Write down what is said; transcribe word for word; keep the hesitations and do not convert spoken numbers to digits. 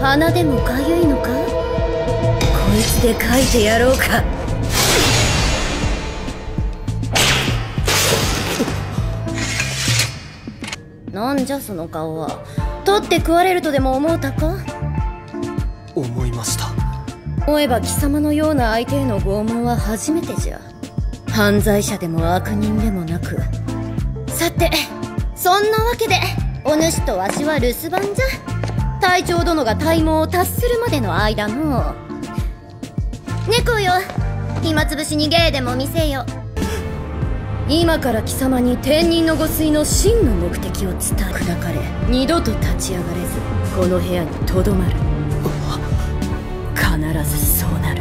鼻でもかゆいのか？こいつで書いてやろうか。なんじゃその顔は。取って食われるとでも思うたか？ 思いました。 思えば貴様のような相手への拷問は初めてじゃ。犯罪者でも悪人でもなく。さて、そんなわけでお主とわしは留守番じゃ。隊長殿が体毛を達するまでの間の。猫よ、暇つぶしに芸でも見せよ。今から貴様に天人の御推の真の目的を伝え砕かれ、二度と立ち上がれずこの部屋にとどまる。必ずそうなる。